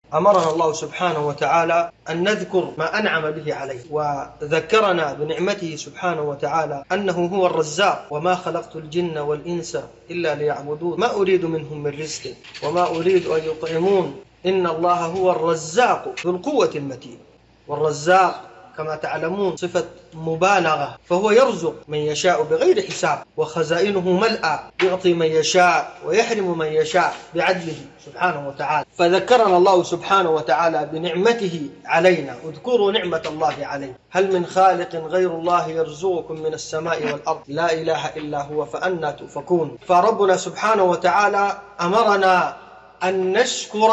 أمرنا الله سبحانه وتعالى أن نذكر ما أنعم به عليه، وذكرنا بنعمته سبحانه وتعالى أنه هو الرزاق: وما خلقت الجن والإنس إلا ليعبدون ما أريد منهم من رزق وما أريد أن يطعمون إن الله هو الرزاق ذو القوة المتين. والرزاق كما تعلمون صفة مبالغة، فهو يرزق من يشاء بغير حساب، وخزائنه ملأى، يعطي من يشاء ويحرم من يشاء بعدله سبحانه وتعالى. فذكرنا الله سبحانه وتعالى بنعمته علينا: اذكروا نعمة الله عليكم هل من خالق غير الله يرزقكم من السماء والأرض لا إله إلا هو فأنى تؤفكون. فربنا سبحانه وتعالى أمرنا أن نشكر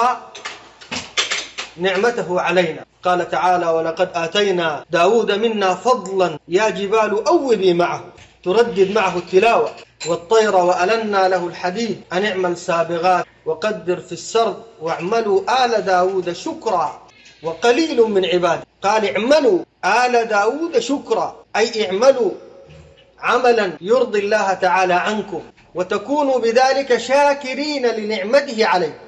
نعمته علينا. قال تعالى: ولقد آتينا داود منا فضلا يا جبال أوبي معه، تردد معه التلاوة، والطير وألنا له الحديد أن اعمل سابغات وقدر في السرد واعملوا آل داود شكرا وقليل من عباده. قال: اعملوا آل داود شكرا، أي اعملوا عملا يرضي الله تعالى عنكم وتكونوا بذلك شاكرين لنعمته عليكم.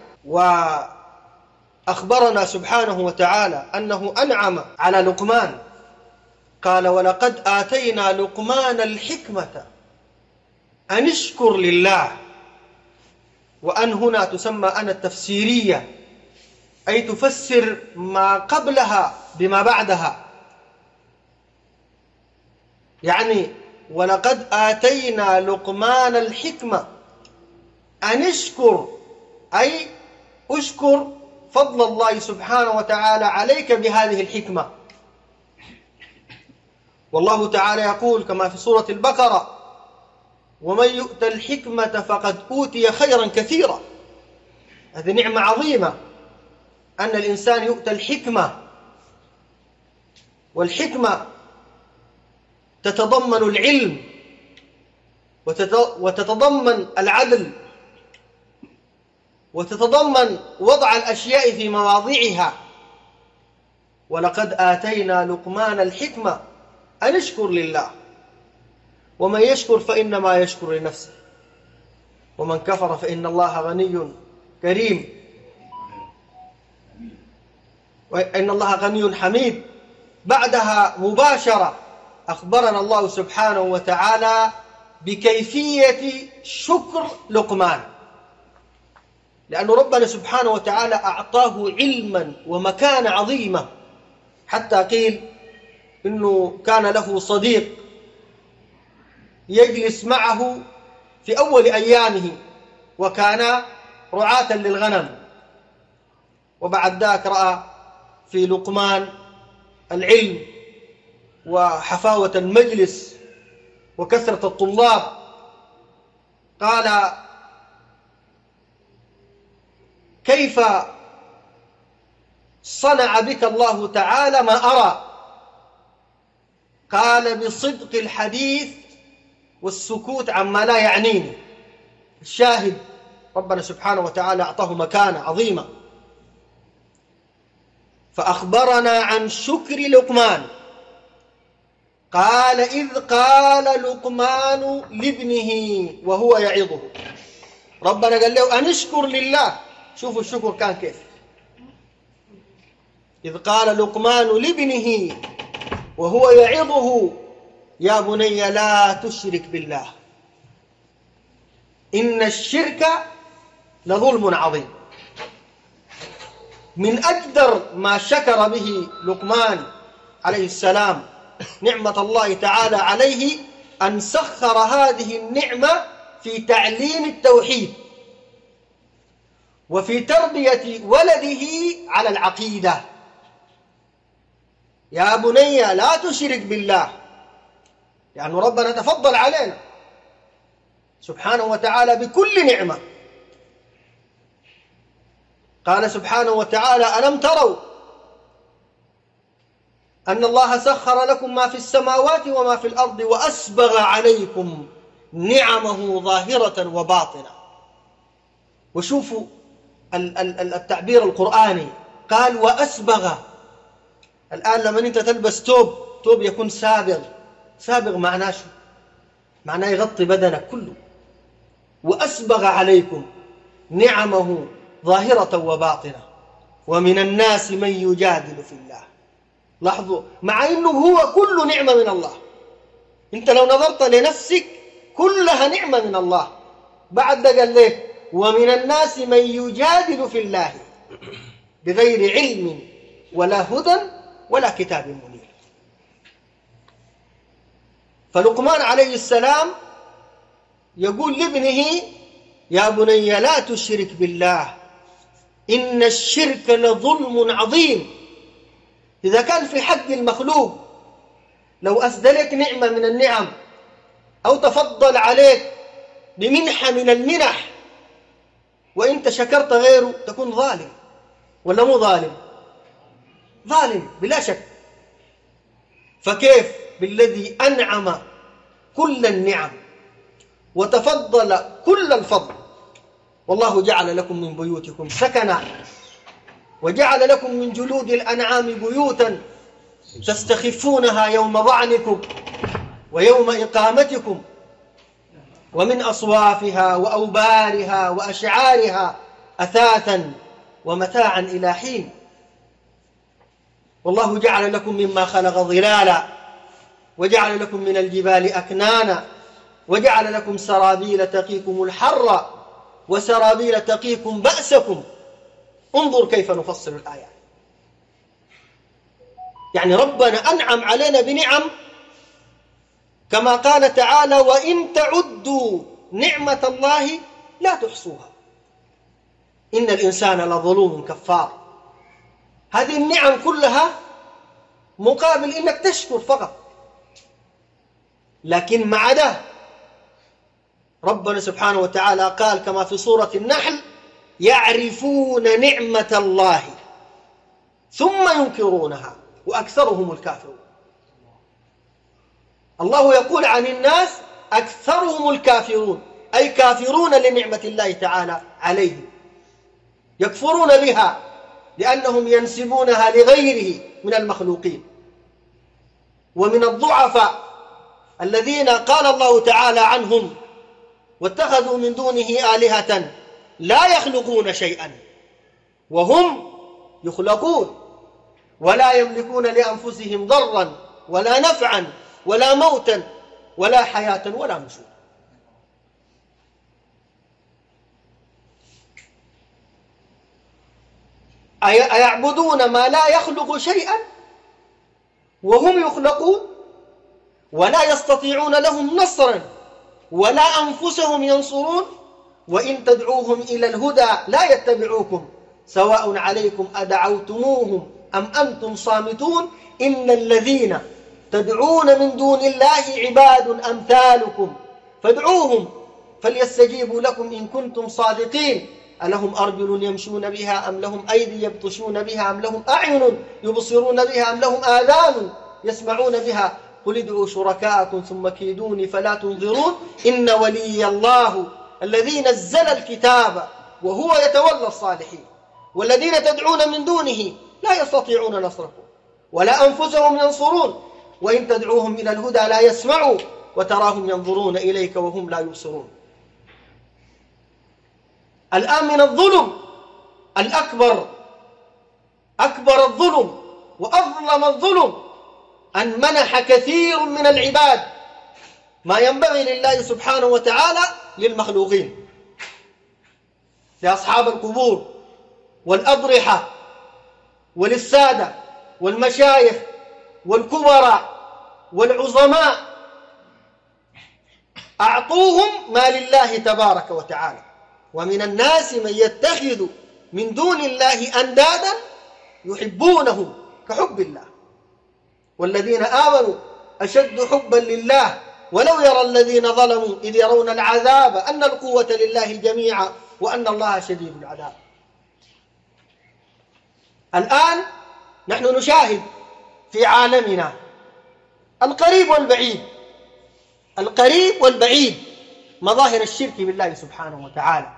وأخبرنا سبحانه وتعالى أنه أنعم على لقمان، قال: ولقد آتينا لقمان الحكمة أن اشكر لله. وأن هنا تسمى أن التفسيرية، أي تفسر ما قبلها بما بعدها. يعني ولقد آتينا لقمان الحكمة أن اشكر، أي اشكر فضل الله سبحانه وتعالى عليك بهذه الحكمة. والله تعالى يقول كما في سورة البقرة: ومن يؤت الحكمة فقد أوتي خيرا كثيرا. هذه نعمة عظيمة أن الإنسان يؤتى الحكمة، والحكمة تتضمن العلم وتتضمن العدل وتتضمن وضع الأشياء في مواضعها. ولقد آتينا لقمان الحكمة أن اشكر لله، ومن يشكر فإنما يشكر لنفسه، ومن كفر فإن الله غني كريم، وإن الله غني حميد. بعدها مباشرة أخبرنا الله سبحانه وتعالى بكيفية شكر لقمان، لأن ربنا سبحانه وتعالى أعطاه علما ومكانة عظيمة، حتى قيل إنه كان له صديق يجلس معه في أول أيامه، وكان رعاة للغنم، وبعد ذاك رأى في لقمان العلم وحفاوة المجلس وكثرة الطلاب. قال: كيف صنع بك الله تعالى ما أرى؟ قال: بصدق الحديث والسكوت عما لا يعنيني. الشاهد ربنا سبحانه وتعالى أعطاه مكانة عظيمة. فأخبرنا عن شكر لقمان، قال: إذ قال لقمان لابنه وهو يعظه. ربنا قال له أن اشكر لله. شوفوا الشكر كان كيف. إذ قال لقمان لابنه وهو يعظه: يا بني لا تشرك بالله إن الشرك لظلم عظيم. من أقدر ما شكر به لقمان عليه السلام نعمة الله تعالى عليه أن سخر هذه النعمة في تعليم التوحيد وفي تربية ولده على العقيدة. يا بني لا تشرك بالله، يعني ربنا تفضل علينا سبحانه وتعالى بكل نعمة. قال سبحانه وتعالى: ألم تروا أن الله سخر لكم ما في السماوات وما في الأرض وأسبغ عليكم نعمه ظاهرة وباطنة. وشوفوا التعبير القرآني، قال: وأسبغ. الآن لما أنت تلبس توب يكون سابغ. سابغ معناه شو؟ معناه يغطي بدنك كله. وأسبغ عليكم نعمه ظاهرة وباطنة. ومن الناس من يجادل في الله. لاحظوا، مع أنه هو كل نعمة من الله. أنت لو نظرت لنفسك كلها نعمة من الله، بعد قال ليه ومن الناس من يجادل في الله بغير علم ولا هدى ولا كتاب منير. فلقمان عليه السلام يقول لابنه يا بني لا تشرك بالله إن الشرك لظلم عظيم. إذا كان في حق المخلوق لو أسدلك نعمة من النعم أو تفضل عليك بمنحة من المنح وإنت شكرت غيره تكون ظالم، ولا مو ظالم؟ ظالم بلا شك. فكيف بالذي أنعم كل النعم وتفضل كل الفضل؟ والله جعل لكم من بيوتكم سكنا وجعل لكم من جلود الأنعام بيوتا تستخفونها يوم ظعنكم ويوم إقامتكم ومن أصوافها وأوبارها وأشعارها أثاثا ومتاعا إلى حين. والله جعل لكم مما خلق ظلالا وجعل لكم من الجبال أكنانا وجعل لكم سرابيل تقيكم الحر وسرابيل تقيكم بأسكم. انظر كيف نفصل الآيات. يعني ربنا أنعم علينا بنعم كما قال تعالى وإن تعدوا نعمة الله لا تحصوها إن الإنسان لظلوم كفار. هذه النعم كلها مقابل إنك تشكر فقط. لكن مع ده ربنا سبحانه وتعالى قال كما في سورة النحل يعرفون نعمة الله ثم ينكرونها وأكثرهم الكافرون. الله يقول عن الناس أكثرهم الكافرون، أي كافرون لنعمة الله تعالى عليهم، يكفرون بها لأنهم ينسبونها لغيره من المخلوقين. ومن الضعفاء الذين قال الله تعالى عنهم واتخذوا من دونه آلهة لا يخلقون شيئا وهم يخلقون ولا يملكون لأنفسهم ضرا ولا نفعا ولا موتا ولا حياة ولا نشور. أيعبدون ما لا يخلق شيئا وهم يخلقون ولا يستطيعون لهم نصرا ولا أنفسهم ينصرون وإن تدعوهم إلى الهدى لا يتبعوكم سواء عليكم أدعوتموهم أم أنتم صامتون إن الذين تدعون من دون الله عباد أمثالكم فادعوهم فليستجيبوا لكم إن كنتم صادقين ألهم أرجل يمشون بها أم لهم أيدي يبطشون بها أم لهم أعين يبصرون بها أم لهم آذان يسمعون بها قل ادعوا شركاءكم ثم كيدوني فلا تنظرون إن ولي الله الذي نزل الكتاب وهو يتولى الصالحين والذين تدعون من دونه لا يستطيعون نصركم ولا أنفسهم ينصرون وإن تدعوهم إلى الهدى لا يسمعوا وتراهم ينظرون إليك وهم لا يبصرون. الآن من الظلم الأكبر أكبر الظلم وأظلم الظلم أن منح كثير من العباد ما ينبغي لله سبحانه وتعالى للمخلوقين، لأصحاب القبور والأضرحة وللسادة والمشايخ والكبراء والعظماء، أعطوهم ما لله تبارك وتعالى. ومن الناس من يتخذ من دون الله أندادا يحبونهم كحب الله والذين آمنوا أشد حبا لله ولو يرى الذين ظلموا إذ يرون العذاب أن القوة لله جميعا وأن الله شديد العذاب. الآن نحن نشاهد في عالمنا القريب والبعيد القريب والبعيد مظاهر الشرك بالله سبحانه وتعالى،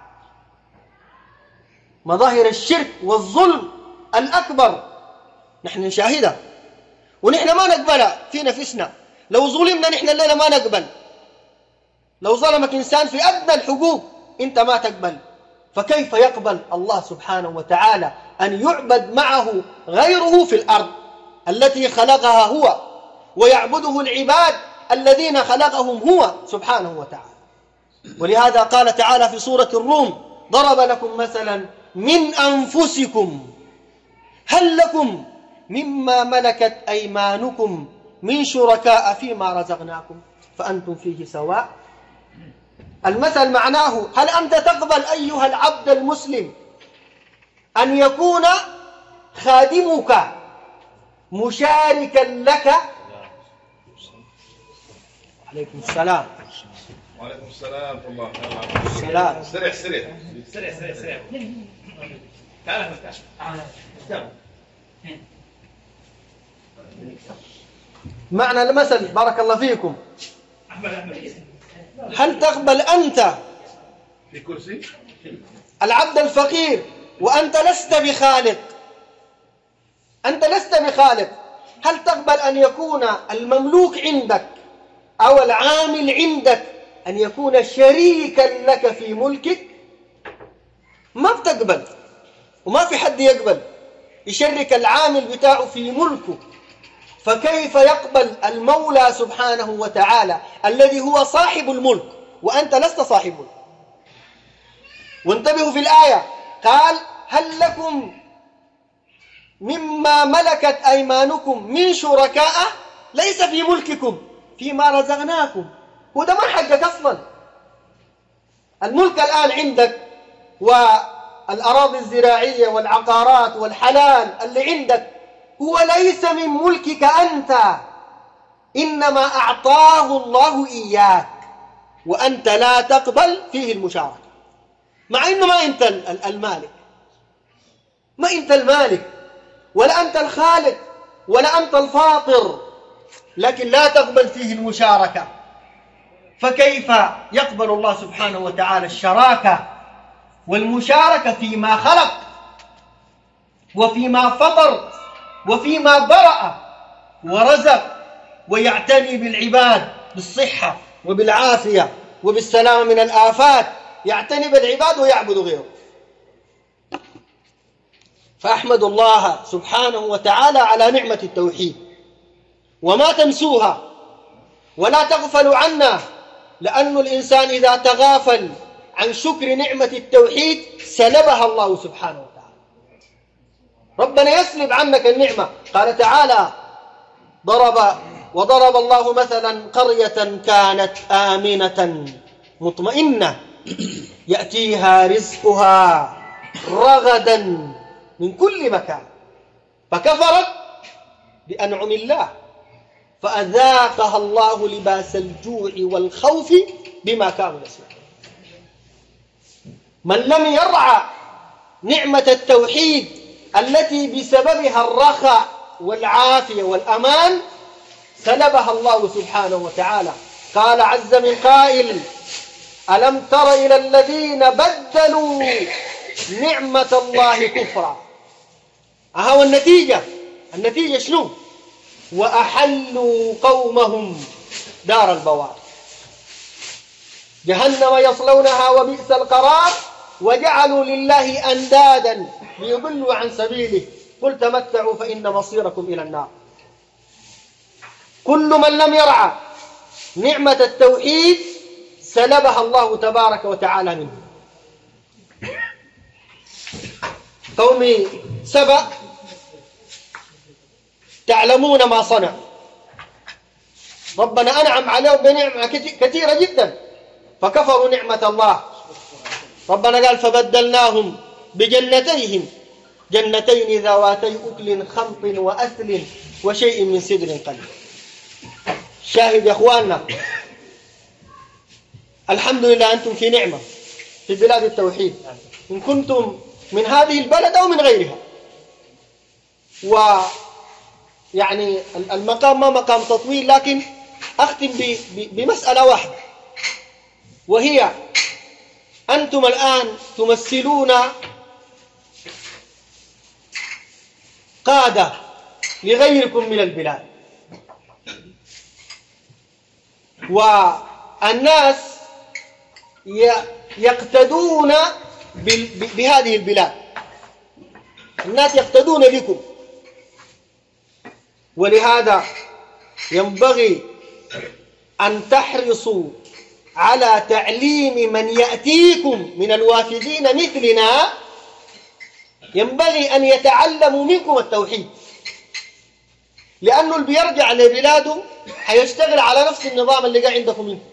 مظاهر الشرك والظلم الأكبر نحن نشاهدها ونحن ما نقبلها في نفسنا. لو ظلمنا نحن الليلة ما نقبل، لو ظلمك إنسان في أدنى الحقوق أنت ما تقبل، فكيف يقبل الله سبحانه وتعالى أن يعبد معه غيره في الأرض التي خلقها هو، ويعبده العباد الذين خلقهم هو سبحانه وتعالى. ولهذا قال تعالى في سورة الروم: ضرب لكم مثلا من أنفسكم هل لكم مما ملكت أيمانكم من شركاء فيما رزقناكم فأنتم فيه سواء. المثل معناه: هل أنت تقبل أيها العبد المسلم أن يكون خادمك مشاركا لك؟ عليكم السلام. وعليكم السلام ورحمة الله. السلام. سريع سريع سريع سريع سريع. تعال تعال. معنى المثل بارك الله فيكم: هل تقبل أنت في كرسي العبد الفقير وأنت لست بخالق؟ أنت لست بخالق، هل تقبل أن يكون المملوك عندك أو العامل عندك أن يكون شريكا لك في ملكك؟ ما بتقبل، وما في حد يقبل يشرك العامل بتاعه في ملكه. فكيف يقبل المولى سبحانه وتعالى الذي هو صاحب الملك وأنت لست صاحب ملك؟ وانتبهوا في الآية، قال: هل لكم مما ملكت أيمانكم من شركاء، ليس في ملككم فيما رزقناكم. وده ما حقك أصلا. الملك الآن عندك والأراضي الزراعية والعقارات والحلال اللي عندك هو ليس من ملكك أنت، إنما أعطاه الله إياك وأنت لا تقبل فيه المشاركة، مع إنه ما أنت المالك، ما أنت المالك ولا أنت الخالق ولا أنت الفاطر، لكن لا تقبل فيه المشاركة. فكيف يقبل الله سبحانه وتعالى الشراكة والمشاركة فيما خلق وفيما فطر وفيما برأ ورزق ويعتني بالعباد بالصحة وبالعافية وبالسلام من الآفات، يعتني بالعباد ويعبد غيره؟ فأحمد الله سبحانه وتعالى على نعمة التوحيد، وما تنسوها ولا تغفلوا عنا، لأن الإنسان إذا تغافل عن شكر نعمة التوحيد سلبها الله سبحانه وتعالى. ربنا يسلب عنك النعمة. قال تعالى: وضرب الله مثلا قرية كانت آمنة مطمئنة يأتيها رزقها رغدا من كل مكان فكفرت بأنعم الله فأذاقها الله لباس الجوع والخوف بما كانوا يصنعون. من لم يرعى نعمة التوحيد التي بسببها الرخاء والعافية والأمان سلبها الله سبحانه وتعالى. قال عز من قائل: ألم تر إلى الذين بدلوا نعمة الله كفرا. أهو النتيجة شنو؟ وأحلوا قومهم دار البوار جهنم يصلونها وبئس القرار وجعلوا لله أندادا ليضلوا عن سبيله قل تمتعوا فإن مصيركم إلى النار. كل من لم يرعى نعمة التوحيد سلبها الله تبارك وتعالى منه. قوم سبأ تعلمون ما صنع، ربنا أنعم عليهم بنعمة كثيرة جدا فكفروا نعمة الله. ربنا قال: فبدلناهم بجنتين ذواتي أكل خمط وأثل وشيء من سدر قليل. شاهد يا أخواننا، الحمد لله أنتم في نعمة في بلاد التوحيد، إن كنتم من هذه البلد أو من غيرها. ويعني المقام ما مقام تطويل، لكن أختم بمسألة واحدة، وهي أنتم الآن تمثلون قادة لغيركم من البلاد، والناس يقتدون بهذه البلاد. الناس يقتدون بكم. ولهذا ينبغي أن تحرصوا على تعليم من يأتيكم من الوافدين مثلنا، ينبغي أن يتعلموا منكم التوحيد، لأنه اللي بيرجع لبلاده حيشتغل على نفس النظام اللي قاعد عندكم منه.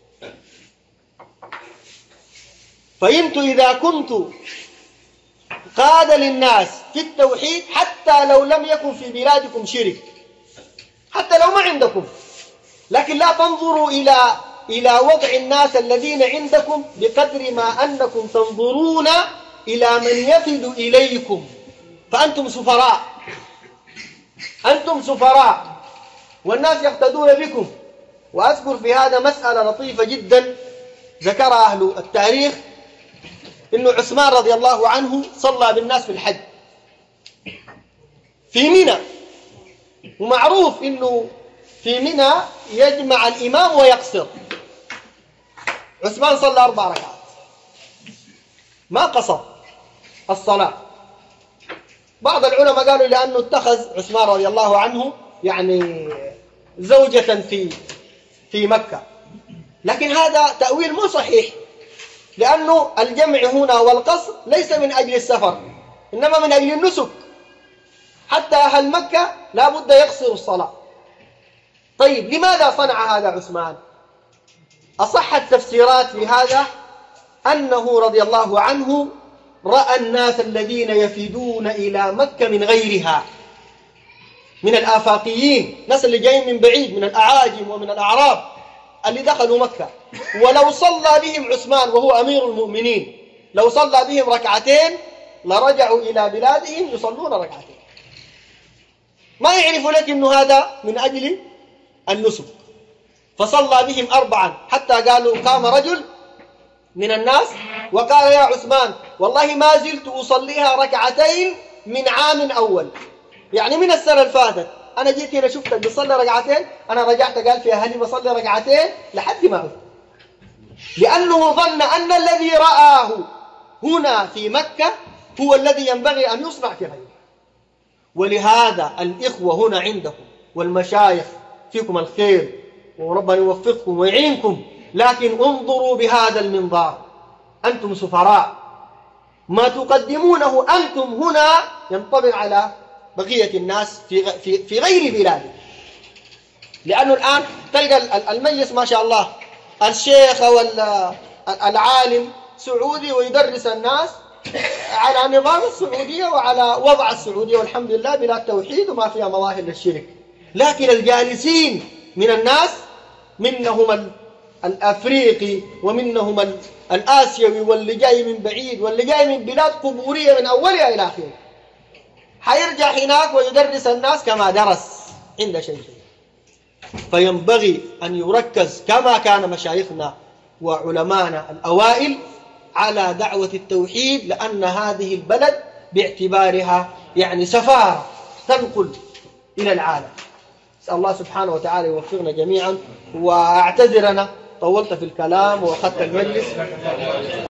فإنتوا إذا كنتوا قادة للناس في التوحيد، حتى لو لم يكن في بلادكم شرك، حتى لو ما عندكم، لكن لا تنظروا إلى وضع الناس الذين عندكم بقدر ما أنكم تنظرون إلى من يفد إليكم، فأنتم سفراء، أنتم سفراء والناس يقتدون بكم. وأذكر في هذا مسألة لطيفة جدا ذكرها أهل التاريخ، إنه عثمان رضي الله عنه صلى بالناس في الحج في منى، ومعروف إنه في منى يجمع الإمام ويقصر. عثمان صلى 4 ركعات، ما قصر الصلاة. بعض العلماء قالوا لأنه اتخذ عثمان رضي الله عنه يعني زوجة في مكة، لكن هذا تأويل مو صحيح، لأنه الجمع هنا والقصر ليس من أجل السفر، إنما من أجل النسك. حتى أهل مكة لا بد يقصروا الصلاة. طيب لماذا صنع هذا عثمان؟ أصح التفسيرات في هذا أنه رضي الله عنه رأى الناس الذين يفيدون إلى مكة من غيرها، من الآفاقيين، ناس اللي جايين من بعيد، من الأعاجم ومن الأعراب اللي دخلوا مكة. ولو صلى بهم عثمان وهو أمير المؤمنين، لو صلى بهم ركعتين لرجعوا إلى بلادهم يصلون ركعتين، ما يعرفوا لك إنه هذا من أجل النسك. فصلى بهم 4 حتى قالوا قام رجل من الناس وقال يا عثمان والله ما زلت أصليها ركعتين من عام أول، يعني من السنة الفاتت أنا جيت هنا شفتك بصلي ركعتين، أنا رجعت قال في أهلي بصلي ركعتين لحد ما عدت، لأنه ظن أن الذي رآه هنا في مكة هو الذي ينبغي أن يصنع في غيره. ولهذا الإخوة هنا عندكم والمشايخ فيكم الخير وربنا يوفقكم ويعينكم، لكن انظروا بهذا المنظار، أنتم سفراء، ما تقدمونه أنتم هنا ينطبق على بقية الناس في غير بلاد. لأنه الآن تلقى المجلس ما شاء الله الشيخ أو العالم سعودي ويدرس الناس على نظام السعودية وعلى وضع السعودية، والحمد لله بلاد توحيد وما فيها مظاهر للشرك. لكن الجالسين من الناس منهم الأفريقي ومنهم الآسيوي واللي جاي من بعيد واللي جاي من بلاد قبورية من أولها إلى آخره، حيرجع هناك ويدرس الناس كما درس عند شيء. فينبغي أن يركز كما كان مشايخنا وعلمانا الأوائل على دعوة التوحيد، لأن هذه البلد باعتبارها يعني سفارة تنقل إلى العالم. أسأل الله سبحانه وتعالى يوفقنا جميعا. وأعتذر أنا طولت في الكلام وأخذت المجلس.